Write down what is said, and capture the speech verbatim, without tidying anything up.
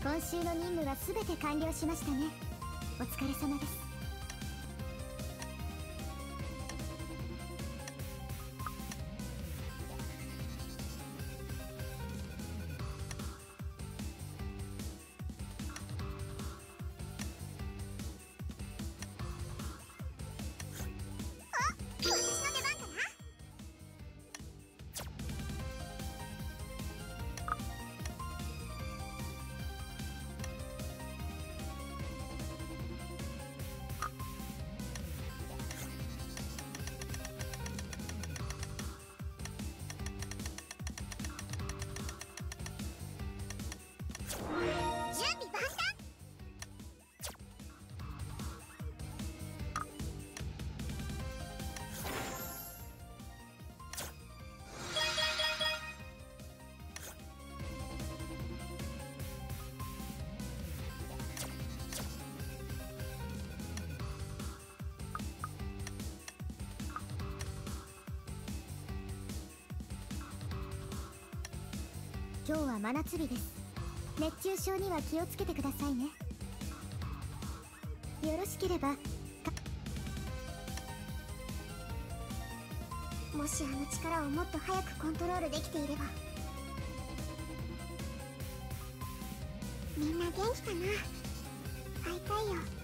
今週の任務は全て完了しましたね。お疲れ様です。今日は真夏日です。熱中症には気をつけてくださいね。よろしければ。もしあの力をもっと早くコントロールできていれば。みんな元気かな。会いたいよ。